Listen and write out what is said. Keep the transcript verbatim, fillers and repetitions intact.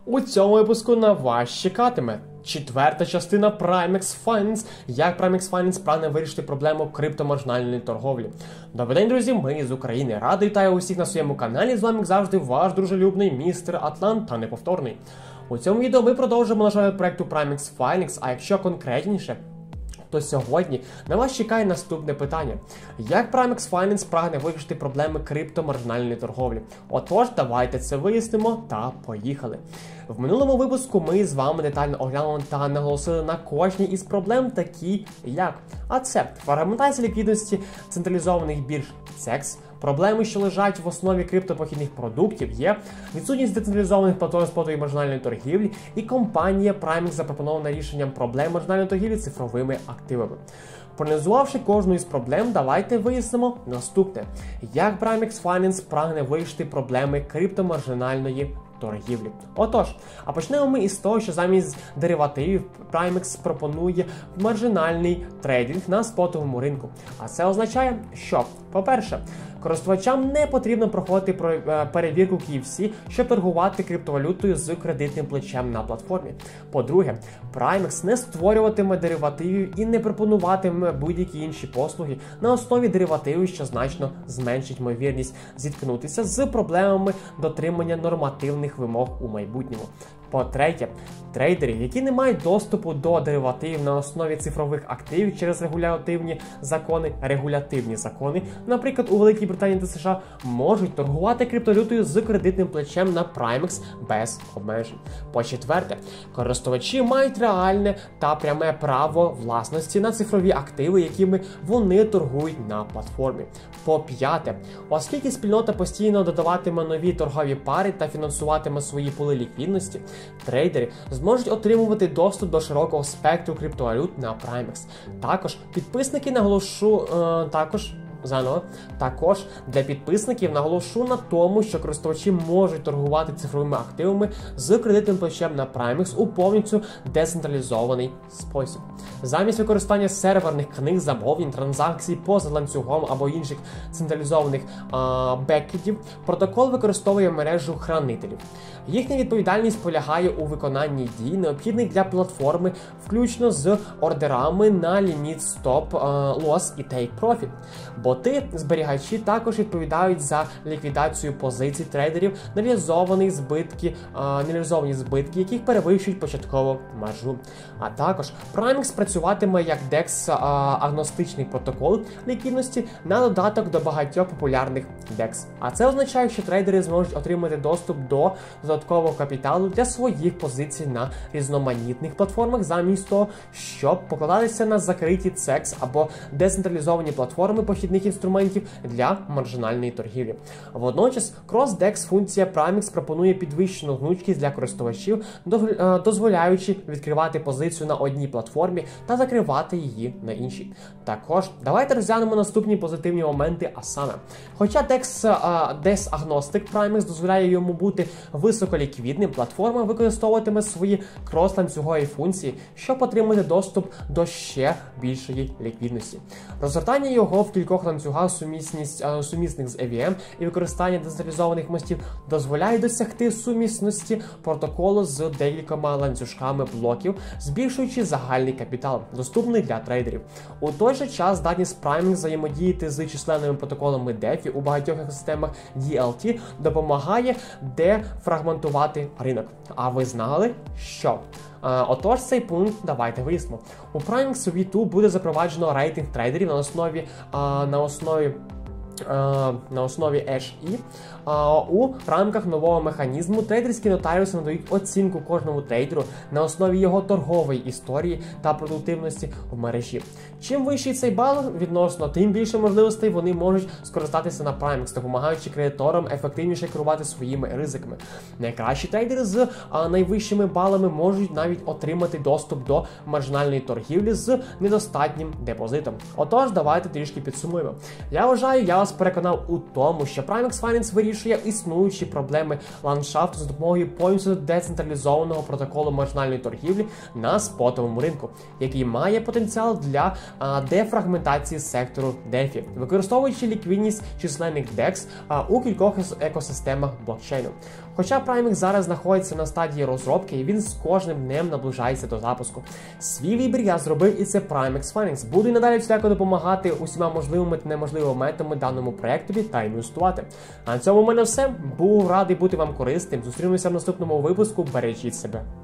У цьому випуску на вас чекатиме четверта частина Primex Finance, як Primex Finance прагне вирішити проблему криптомаржинальної торговлі. Добрий день, друзі, ми з України. Радий вітаю усіх на своєму каналі, з вами, як завжди, ваш дружелюбний містер Атлант та неповторний. У цьому відео ми продовжимо наш проєкту Primex Finance, а якщо конкретніше, то сьогодні на вас чекає наступне питання. Як Primex Finance прагне вирішити проблеми криптомаржинальної торговлі? Отож, давайте це вияснимо та поїхали. В минулому випуску ми з вами детально оглянули та наголосили на кожній із проблем, такі як А це фрагментація ліквідності централізованих бірж секс, проблеми, що лежать в основі криптопохідних продуктів, є відсутність децентралізованих платформ спотової маржинальної торгівлі і компанія Primex запропонована рішенням проблем маржинальної торгівлі цифровими активами. Проаналізувавши кожну із проблем, давайте вияснимо наступне. Як Primex Finance прагне вирішити проблеми криптомаржинальної торгівлі. Отож, а почнемо ми із того, що замість деривативів Primex пропонує маржинальний трейдинг на спотовому ринку. А це означає, що, по-перше, користувачам не потрібно проходити перевірку кей ві сі, щоб торгувати криптовалютою з кредитним плечем на платформі. По-друге, Primex не створюватиме деривативів і не пропонуватиме будь-які інші послуги на основі деривативів, що значно зменшить ймовірність зіткнутися з проблемами дотримання нормативних вимог у майбутньому. По-третє, трейдери, які не мають доступу до деривативів на основі цифрових активів через регулятивні закони, регулятивні закони, наприклад, у Великій Британії та США, можуть торгувати криптовалютою з кредитним плечем на Primex без обмежень. По-четверте, користувачі мають реальне та пряме право власності на цифрові активи, якими вони торгують на платформі. По-п'яте, оскільки спільнота постійно додаватиме нові торгові пари та фінансуватиме свої пули ліквідності, трейдери зможуть отримувати доступ до широкого спектру криптовалют на Primex. Також підписники наголошу, е, також Заново. Також для підписників наголошу на тому, що користувачі можуть торгувати цифровими активами з кредитним плечем на Primex у повністю децентралізований спосіб. Замість використання серверних книг, замовлень, транзакцій поза ланцюгом або інших централізованих а, бекетів, протокол використовує мережу хранителів. Їхня відповідальність полягає у виконанні дій, необхідних для платформи, включно з ордерами на ліміт стоп, лос і take profit. Боти, зберігачі також відповідають за ліквідацію позицій трейдерів, нереалізовані збитки, нереалізовані збитки, яких перевищують початкову маржу. А також Primex працюватиме як декс-агностичний протокол ліквідності на додаток до багатьох популярних декс. А це означає, що трейдери зможуть отримати доступ до додаткового капіталу для своїх позицій на різноманітних платформах, замість того, щоб покладатися на закриті секс або децентралізовані платформи похідних інструментів для маржинальної торгівлі. Водночас, крос-декс функція Primex пропонує підвищену гнучкість для користувачів, дозволяючи відкривати позицію на одній платформі та закривати її на іншій. Також давайте розглянемо наступні позитивні моменти, а саме. Хоча декс-агностик Primex дозволяє йому бути високоліквідним, платформа використовуватиме свої крос-ланцюгові функції, щоб отримати доступ до ще більшої ліквідності. Розгортання його в кількох ланцюгах сумісність, сумісних з ай ві ем і використання децентралізованих мостів дозволяє досягти сумісності протоколу з декількома ланцюжками блоків, збільшуючи загальний капітал, доступний для трейдерів. У той же час здатність Primex взаємодіяти з численними протоколами дефі у багатьох екосистемах ді ел ті допомагає дефрагментувати ринок. А ви знали, що? Отож, цей пункт давайте вияснимо. У Primex ві два буде запроваджено рейтинг трейдерів на основі, на основі на основі еш і. У рамках нового механізму трейдерські нотаріуси надають оцінку кожному трейдеру на основі його торгової історії та продуктивності в мережі. Чим вищий цей бал відносно, тим більше можливостей вони можуть скористатися на Primex, допомагаючи кредиторам ефективніше керувати своїми ризиками. Найкращі трейдери з найвищими балами можуть навіть отримати доступ до маржинальної торгівлі з недостатнім депозитом. Отож, давайте трішки підсумуємо. Я вважаю, я вас переконав у тому, що Primex Finance вирішує вирішує існуючі проблеми ландшафту за допомогою повністю децентралізованого протоколу маржинальної торгівлі на спотовому ринку, який має потенціал для а, дефрагментації сектору дефі, використовуючи ліквідність численних декс а, у кількох екосистемах блокчейну. Хоча Праймекс зараз знаходиться на стадії розробки, і він з кожним днем наближається до запуску. Свій вибір я зробив, і це Праймекс Finance. Буду і надалі всіляко допомагати усіма можливими та неможливими методами даному проектові та інвестувати. А на цьому в мене все. Був радий бути вам корисним. Зустрінемося в наступному випуску. Бережіть себе.